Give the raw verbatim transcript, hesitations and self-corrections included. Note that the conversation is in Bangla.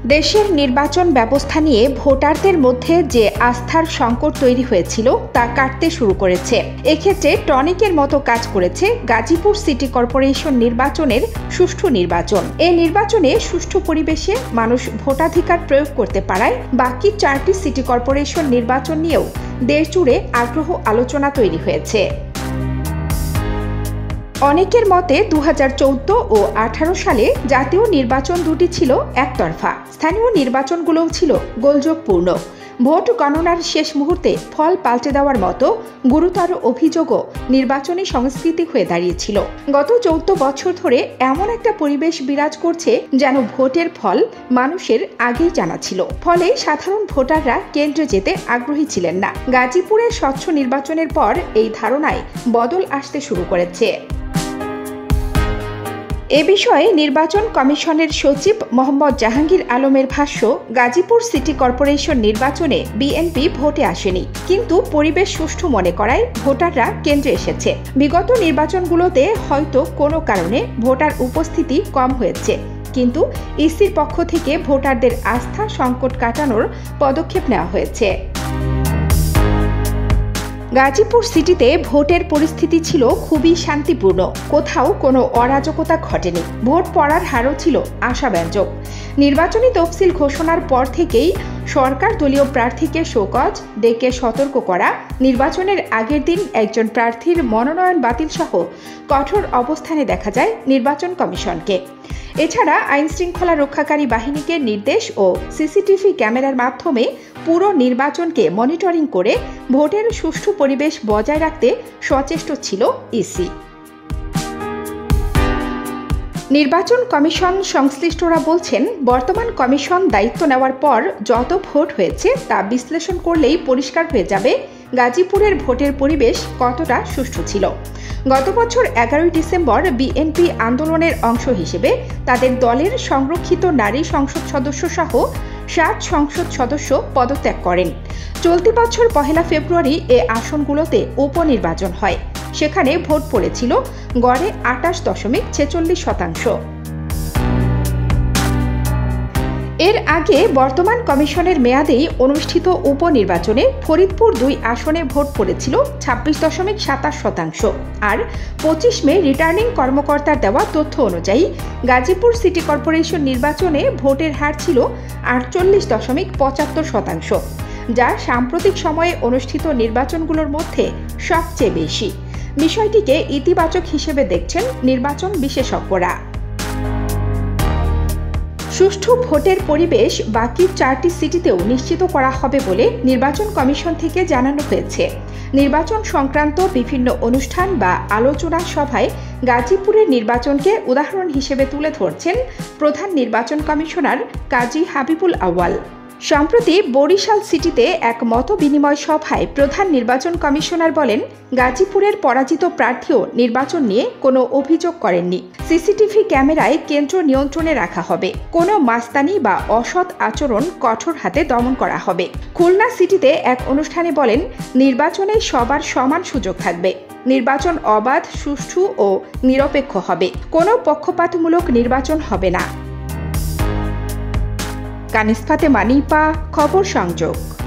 দেশের নির্বাচন ব্যবস্থা নিয়ে ভোটারদের মধ্যে যে আস্থার সংকট তৈরি হয়েছিল তা কাটতে শুরু করেছে। এক্ষেত্রে টনিকের মতো কাজ করেছে গাজীপুর সিটি কর্পোরেশন নির্বাচনের সুষ্ঠু নির্বাচন। এই নির্বাচনে সুষ্ঠু পরিবেশে মানুষ ভোটাধিকার প্রয়োগ করতে পারায় বাকি চারটি সিটি কর্পোরেশন নির্বাচন নিয়েও দেশ জুড়ে আগ্রহ আলোচনা তৈরি হয়েছে। অনেকের মতে দু হাজার চৌদ্দ ও আঠারো সালে জাতীয় নির্বাচন দুটি ছিল একতরফা, স্থানীয় নির্বাচনগুলোও ছিল গোলযোগপূর্ণ। ভোট গণনার শেষ মুহূর্তে ফল পাল্টে দেওয়ার মতো গুরুতর অভিযোগও নির্বাচনী সংস্কৃতি হয়ে দাঁড়িয়েছিল। গত চৌদ্দ বছর ধরে এমন একটা পরিবেশ বিরাজ করছে যেন ভোটের ফল মানুষের আগেই জানা ছিল, ফলে সাধারণ ভোটাররা কেন্দ্রে যেতে আগ্রহী ছিলেন না। গাজীপুরের স্বচ্ছ নির্বাচনের পর এই ধারণায় বদল আসতে শুরু করেছে। এ বিষয়ে নির্বাচন কমিশনের সচিব মোহাম্মদ জাহাঙ্গীর আলমের ভাষ্য, গাজীপুর সিটি কর্পোরেশন নির্বাচনে বিএনপি ভোটে আসেনি, কিন্তু পরিবেশ সুষ্ঠু মনে করায় ভোটাররা কেন্দ্রে এসেছে। বিগত নির্বাচনগুলোতে হয়তো কোনো কারণে ভোটার উপস্থিতি কম হয়েছে, কিন্তু ইসির পক্ষ থেকে ভোটারদের আস্থা সংকট কাটানোর পদক্ষেপ নেওয়া হয়েছে। গাজীপুর সিটিতে ভোটের পরিস্থিতি ছিল খুবই শান্তিপূর্ণ, কোথাও কোনো অরাজকতা ঘটেনি। ভোট পড়ার হারও ছিল আশাব্যঞ্জক। নির্বাচনী তফসিল ঘোষণার পর থেকেই সরকার দলীয় প্রার্থীকে শোকজ ডেকে সতর্ক করা, নির্বাচনের আগের দিন একজন প্রার্থীর মনোনয়ন বাতিল সহ কঠোর অবস্থানে দেখা যায় নির্বাচন কমিশনকে। এছাড়া আইন শৃঙ্খলা রক্ষাকারী বাহিনীকে নির্দেশ ও সিসিটিভি ক্যামেরার মাধ্যমে পুরো নির্বাচনকে মনিটরিং করে ভোটের সুষ্ঠু পরিবেশ বজায় রাখতে সচেষ্ট ছিল ইসি। নির্বাচন কমিশন সংশ্লিষ্টরা বলছেন, বর্তমান কমিশন দায়িত্ব নেওয়ার পর যত ভোট হয়েছে তা বিশ্লেষণ করলেই পরিষ্কার হয়ে যাবে গাজীপুরের ভোটের পরিবেশ কতটা সুষ্ঠু ছিল। গত বছর এগারোই ডিসেম্বর বিএনপি আন্দোলনের অংশ হিসেবে তাদের দলের সংরক্ষিত নারী সংসদ সদস্য সহ সাত সংসদ সদস্য পদত্যাগ করেন। চলতি বছর পহেলা ফেব্রুয়ারি এ আসনগুলোতে উপনির্বাচন হয়। সেখানে ভোট পড়েছিল গড়ে আটাশ দশমিক ছেচল্লিশ শতাংশ। এর আগে বর্তমান কমিশনের মেয়াদেই অনুষ্ঠিত উপনির্বাচনে ফরিদপুর দুই আসনে ভোট পড়েছিল ছাব্বিশ দশমিক সাতাশ শতাংশ। আর পঁচিশ মে রিটার্নিং কর্মকর্তার দেওয়া তথ্য অনুযায়ী গাজীপুর সিটি কর্পোরেশন নির্বাচনে ভোটের হার ছিল আটচল্লিশ দশমিক পঁচাত্তর শতাংশ, যা সাম্প্রতিক সময়ে অনুষ্ঠিত নির্বাচনগুলোর মধ্যে সবচেয়ে বেশি। বিষয়টিকে ইতিবাচক হিসেবে দেখছেন নির্বাচন বিশেষজ্ঞরা। সুষ্ঠু ভোটের পরিবেশ বাকি চারটি সিটিতেও নিশ্চিত করা হবে বলে নির্বাচন কমিশন থেকে জানানো হয়েছে। নির্বাচন সংক্রান্ত বিভিন্ন অনুষ্ঠান বা আলোচনা সভায় গাজীপুরের নির্বাচনকে উদাহরণ হিসেবে তুলে ধরছেন প্রধান নির্বাচন কমিশনার কাজী হাবিবুল আউয়াল। সম্প্রতি বরিশাল সিটিতে এক মত বিনিময় সভায় প্রধান নির্বাচন কমিশনার বলেন, গাজীপুরের পরাজিত প্রার্থীও নির্বাচন নিয়ে কোনো অভিযোগ করেননি। সিসিটিভি ক্যামেরায় কেন্দ্র নিয়ন্ত্রণে রাখা হবে। কোনো মাস্তানি বা অসৎ আচরণ কঠোর হাতে দমন করা হবে। খুলনা সিটিতে এক অনুষ্ঠানে বলেন, নির্বাচনে সবার সমান সুযোগ থাকবে। নির্বাচন অবাধ, সুষ্ঠু ও নিরপেক্ষ হবে। কোনো পক্ষপাতমূলক নির্বাচন হবে না। কানিস ফাতেমা নিপা, খবর সংযোগ।